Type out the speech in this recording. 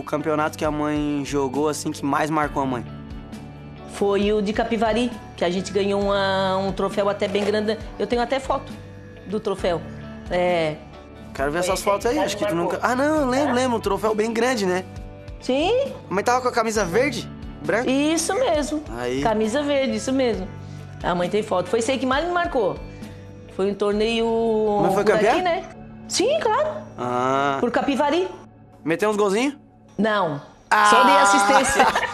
campeonato que a mãe jogou, assim, que mais marcou a mãe? Foi o de Capivari, que a gente ganhou um troféu até bem grande. Eu tenho até foto do troféu. Quero ver essas fotos aí, acho que tu nunca... Ah, não, eu lembro, um troféu bem grande, né? Sim. A mãe tava com a camisa verde? Branca? Isso mesmo. Aí. Camisa verde, isso mesmo. A mãe tem foto. Foi isso aí que mais me marcou. Foi um torneio... Mas foi por campeã? aqui, né? Sim, claro. Ah. Por Capivari. Meteu uns golzinhos? Não. Só dei assistência.